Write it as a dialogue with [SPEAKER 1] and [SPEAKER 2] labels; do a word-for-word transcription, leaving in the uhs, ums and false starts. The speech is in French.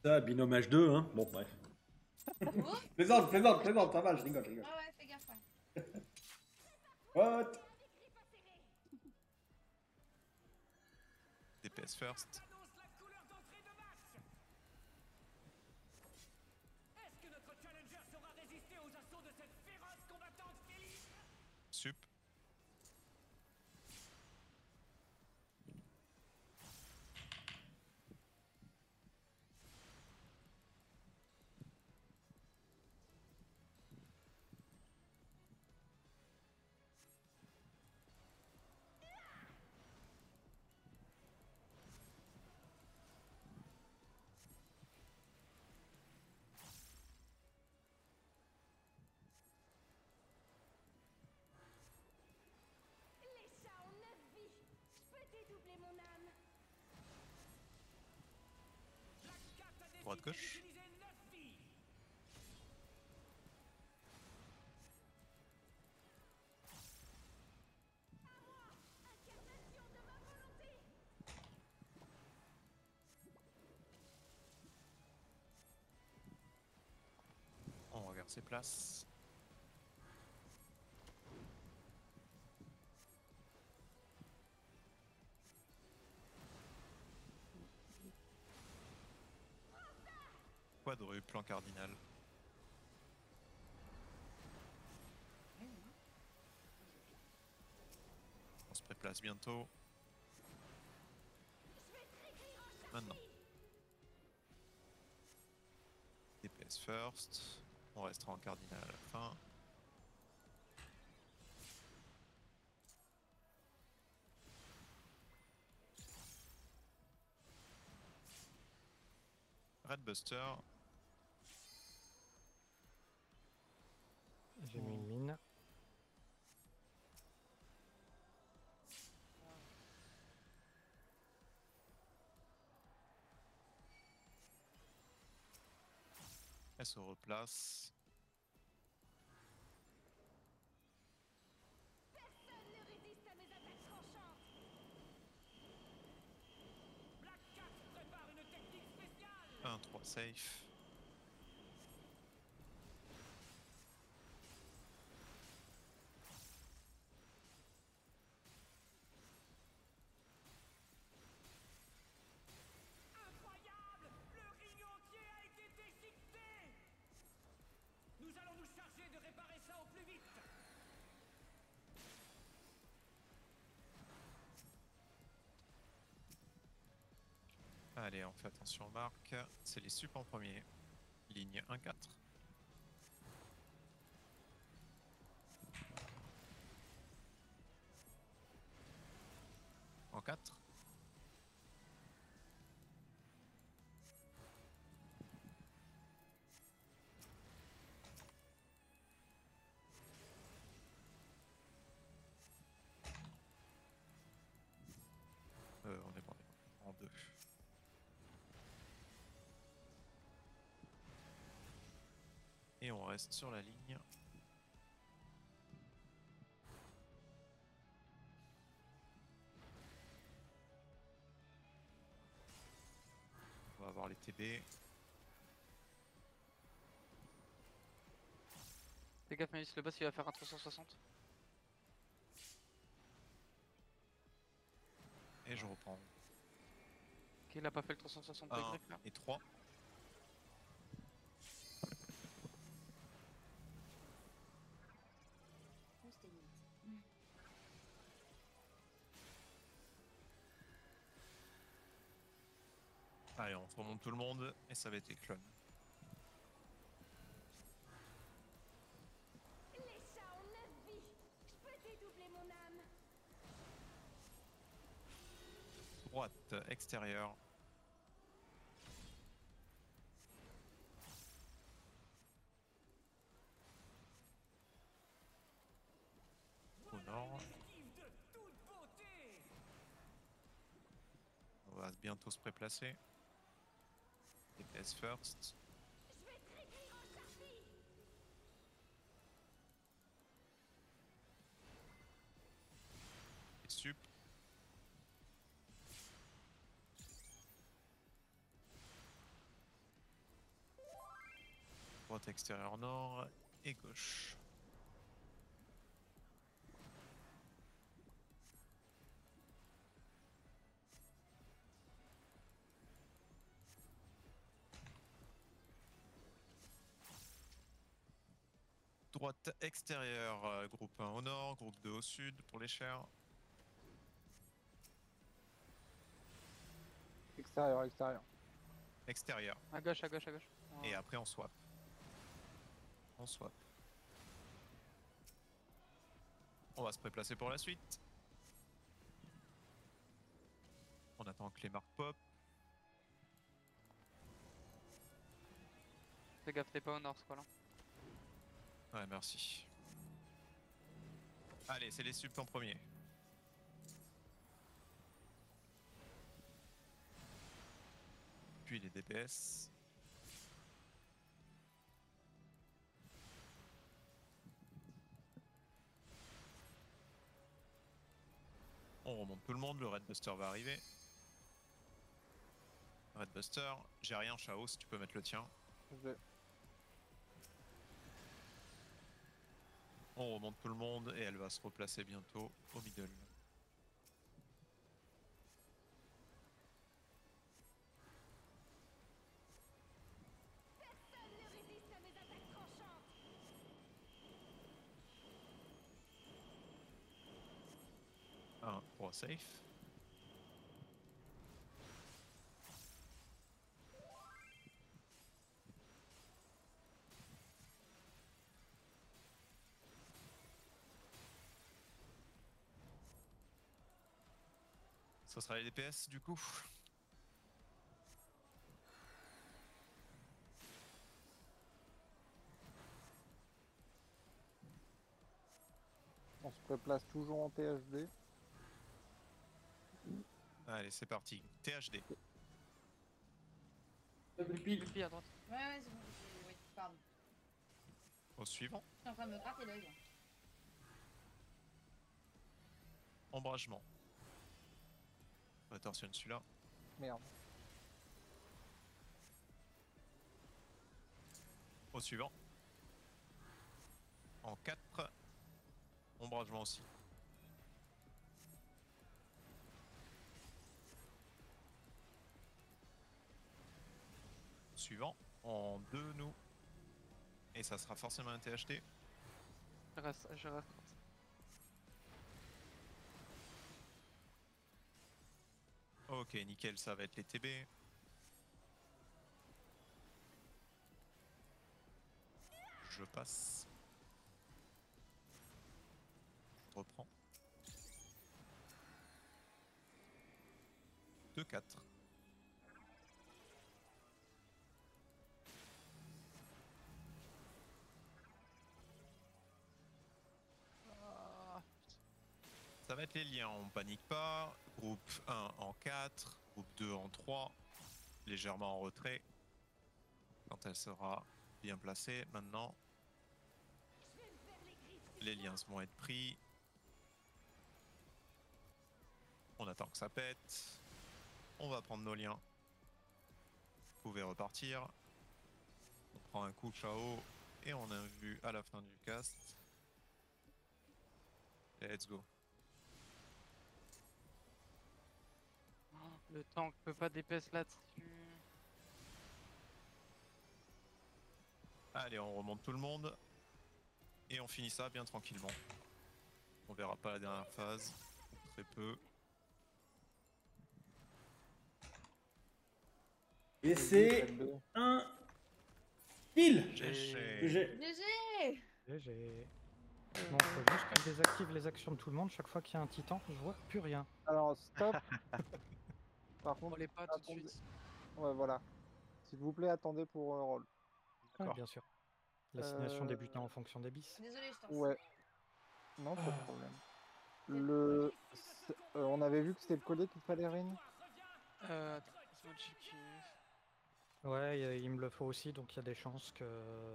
[SPEAKER 1] Ça, binôme H deux, hein. Bon, bref.
[SPEAKER 2] Oh.
[SPEAKER 1] Plaisante, plaisante, plaisante, ça va, je rigole, je rigole.
[SPEAKER 2] Ah ouais, fais gaffe. Ouais.
[SPEAKER 1] What?
[SPEAKER 3] D P S first.
[SPEAKER 4] Est-ce que notre challenger saura résister aux assauts de cette féroce combattante Philippe?
[SPEAKER 3] Sup.
[SPEAKER 5] Les chats ont neuf vies. Je peux dédoubler mon âme.
[SPEAKER 3] Droite gauche.
[SPEAKER 5] Incarnation de ma volonté.
[SPEAKER 3] On regarde ses places. Quadruple plan cardinal. On se préplace bientôt. Maintenant. D P S first. On restera en cardinal à la fin. Red Buster.
[SPEAKER 6] J'ai mis une mine.
[SPEAKER 3] Elle se replace.
[SPEAKER 5] Personne ne résiste à mes attaques tranchantes.
[SPEAKER 4] Black Cat prépare une technique spéciale.
[SPEAKER 3] un trois safe.
[SPEAKER 4] Incroyable! Le ring entier a été déchiqueté! Nous allons nous charger de réparer ça au plus vite!
[SPEAKER 3] Allez, on fait attention aux marques. C'est les sup en premier. Ligne un quatre. En quatre. Euh, on est bon, en deux. Et on reste sur la ligne. On va avoir les T B.
[SPEAKER 7] Fais gaffe, Malice, le boss il va faire un trois cent soixante.
[SPEAKER 3] Et je reprends.
[SPEAKER 7] Ok, il a pas fait le trois cent soixante de
[SPEAKER 3] un
[SPEAKER 7] griffe là.
[SPEAKER 3] et trois. Allez, on remonte tout le monde et ça va être les clones.
[SPEAKER 5] Les chats ont neuf vies. Je peux dédoubler mon âme.
[SPEAKER 3] Droite extérieure. Au nord.
[SPEAKER 4] De toute beauté!
[SPEAKER 3] On va bientôt se préplacer. D P S first.
[SPEAKER 5] Je vais te réécrire en Sharpie.
[SPEAKER 3] Et sup. Droite extérieure nord et gauche. Droite extérieure, euh, groupe un au nord, groupe deux au sud pour les chairs.
[SPEAKER 6] Extérieur, extérieur.
[SPEAKER 3] Extérieur.
[SPEAKER 7] À gauche, à gauche, à gauche.
[SPEAKER 3] Et
[SPEAKER 7] Voilà.
[SPEAKER 3] après on swap. On swap. On va se préplacer pour la suite. On attend que les marques pop.
[SPEAKER 7] Fais gaffe, t'es pas au nord, ce quoi là.
[SPEAKER 3] Ouais, merci. Allez, c'est les subs en premier. Puis les D P S. On remonte tout le monde, le Red Buster va arriver. Red Buster, j'ai rien, Chao, si tu peux mettre le tien.
[SPEAKER 6] Je-
[SPEAKER 3] On remonte tout le monde et elle va se replacer bientôt au middle.
[SPEAKER 5] Personne ne résiste à mes attaques tranchantes.
[SPEAKER 3] Un, trois safe. Ça sera les D P S du coup.
[SPEAKER 6] On se préplace toujours en T H D.
[SPEAKER 3] Allez, c'est parti. T H D.
[SPEAKER 7] Pile à droite.
[SPEAKER 2] Ouais, ouais, c'est bon. j'ai- Oui, pardon.
[SPEAKER 3] Au suivant.
[SPEAKER 2] Je suis en train de me gratter l'œil.
[SPEAKER 3] Ombragement. On torsionne celui-là.
[SPEAKER 6] Merde.
[SPEAKER 3] Au suivant. En quatre. Ombragement aussi. Suivant. En deux, nous. Et ça sera forcément un T H D.
[SPEAKER 7] Je reste, je reste.
[SPEAKER 3] Ok, nickel, ça va être les T B. Je passe. Je reprends. deux quatre. Ça va être les liens, on panique pas. Groupe un en quatre, groupe deux en trois, légèrement en retrait. Quand elle sera bien placée, maintenant,
[SPEAKER 5] Je vais me faire les griffes.
[SPEAKER 3] les liens vont être pris. On attend que ça pète. On va prendre nos liens. Vous pouvez repartir. On prend un coup Chao et on a vu à la fin du cast. Let's go.
[SPEAKER 7] Oh, le tank peut pas D P S là-dessus.
[SPEAKER 3] Allez, on remonte tout le monde. Et on finit ça bien tranquillement. On verra pas la dernière phase. Très peu.
[SPEAKER 1] Et c'est un kill.
[SPEAKER 3] G G.
[SPEAKER 1] G G.
[SPEAKER 2] G G.
[SPEAKER 8] G G. Bon, faut juste que je désactive les actions de tout le monde chaque fois qu'il y a un titan, je vois plus rien.
[SPEAKER 6] Alors, stop. Par
[SPEAKER 7] On
[SPEAKER 6] contre,
[SPEAKER 7] les pas tout de
[SPEAKER 6] attendez.
[SPEAKER 7] suite.
[SPEAKER 6] Ouais, voilà. S'il vous plaît, attendez pour un roll.
[SPEAKER 8] Ouais,
[SPEAKER 3] D'accord.
[SPEAKER 8] bien sûr. L'assignation
[SPEAKER 6] Euh,
[SPEAKER 8] débutant en fonction des bis.
[SPEAKER 2] Désolé, je t'en
[SPEAKER 6] Ouais. Non, pas de
[SPEAKER 8] Ah.
[SPEAKER 6] problème. Le... c'est- euh, on avait vu que c'était le collier qu'il fallait, Rin.
[SPEAKER 7] Euh, attends, laisse-moi checker.
[SPEAKER 8] Ouais, il il me le faut aussi, donc il y a des chances que